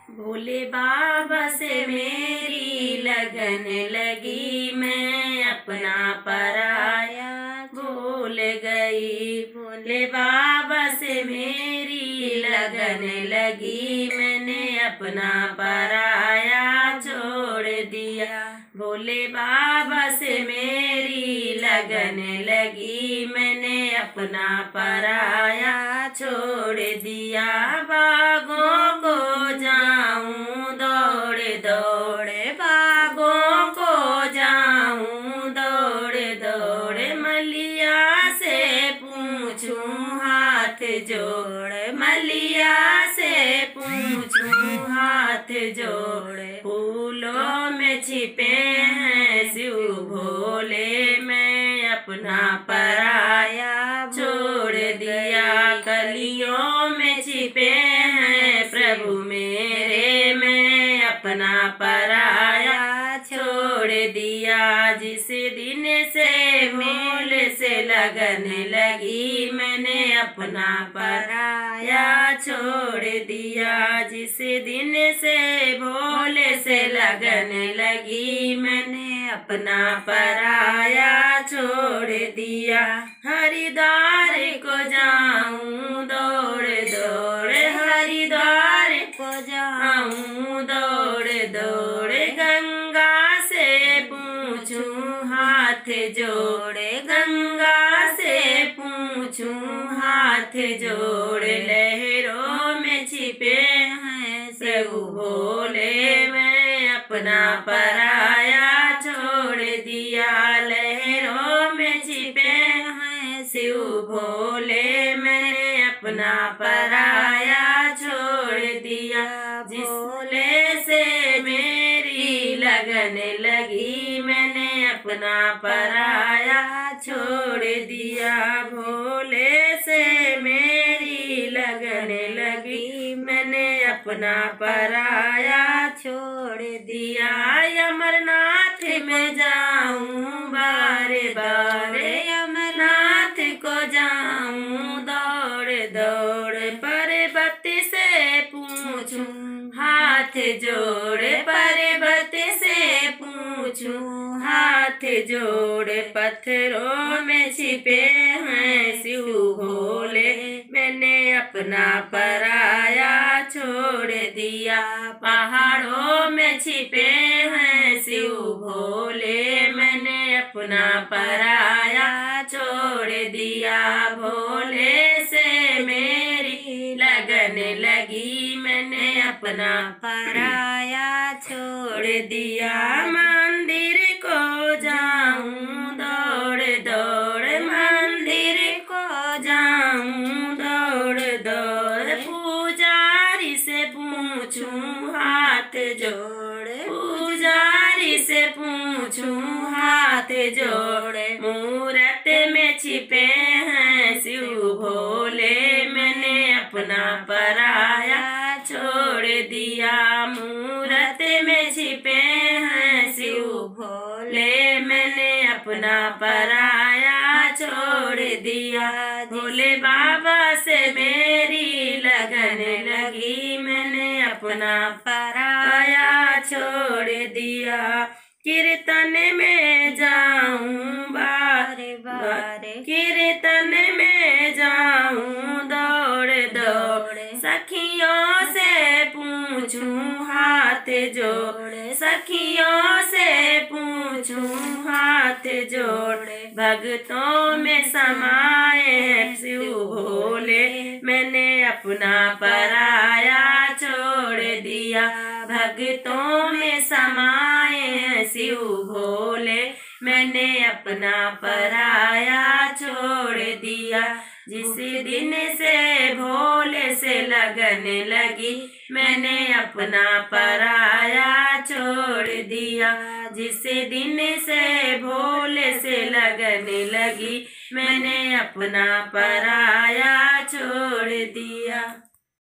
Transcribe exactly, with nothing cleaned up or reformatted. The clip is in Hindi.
भोले बाबा से मेरी लगन लगी, मैं अपना पराया भूल गई। भोले बाबा से मेरी लगन लगी, मैंने अपना पराया छोड़ दिया। भोले बाबा से मेरी लगन लगी, मैंने अपना पराया छोड़ दिया। बागों को जाऊं दौड़े दौड़े, बागों को जाऊं दौड़े दौड़े, मलिया से पूछूं हाथ जोड़े, मलिया से पूछूं हाथ जोड़े। फूलों में छिपे हैं शिव भोले, मैं अपना पराया छोड़ दिया। कलियों में छिपे हैं प्रभु मेरे, मैं अपना पराया छोड़ दिया। जिस दिन से मूल से लगन लगी, मैंने अपना पराया छोड़ दिया। जिस दिन से भोले से लगन लगी, मैंने अपना पराया छोड़ दिया। हरिद्वार को जाऊं दौड़े दौड़े, हरिद्वार को जाऊं दौड़े दौड़े, गंगा से पूछूं हाथ जोड़े, गंगा से पूछूं हाथ जोड़े। लहरों में छिपे हैं शिव भोले, मैं अपना पराया छोड़ दिया। लहरों में छिपे हैं शिव भोले, मैंने अपना पराया छोड़ दिया। जिस भोले से मेरी लगन लगी, मैंने अपना पराया छोड़ दिया। भोले से मेरी लगन लगी, मैंने अपना पराया छोड़ दिया। अमरनाथ में जाऊं बारे बारे, अमरनाथ को जाऊं दौड़ दौड़, पर्वत से पूछूं हाथ जोड़े, पर्वत से पूछूं हाथ जोड़े। पत्थरों में छिपे हैं शिव भोले, मैंने अपना पराया छोड़ दिया। पहाड़ों में छिपे हैं शिव भोले, मैंने अपना पराया छोड़ दिया। भोले से मेरी लगन लगी, मैंने अपना पराया छोड़ दिया। मंदिर को जाऊं दौड़ दौड़, मंदिर को जाऊं दौड़ दौड़, पुजारी से पूछूं हाथ जोड़े, पुजारी से पूछूं हाथ जोड़े। मूरत में छिपे हैं शिव भोले, मैंने अपना पराया छोड़ दिया। मूरत में छिपे हैं शिव भोले, मैंने अपना पराया छोड़ दिया। भोले बाबा से मेरी लगन लगी, मैंने अपना पराया छोड़ दिया। कीर्तन में जाऊं बारे बारे, कीर्तन में जाऊं दौड़ दौड़, सखियों से पूछूं हाथ जोड़े, सखियों से पूछूं हाथ जोड़े। भक्तों में समाए शिव भोले, मैंने अपना पराया छोड़ दिया। भक्तों में समाए शिव भोले, मैंने अपना पराया छोड़ दिया। जिस दिन से भोले से लगन लगी, मैंने अपना पराया छोड़ दिया। जिस दिन से भोले से लगन लगी, मैंने अपना पराया छोड़ दिया।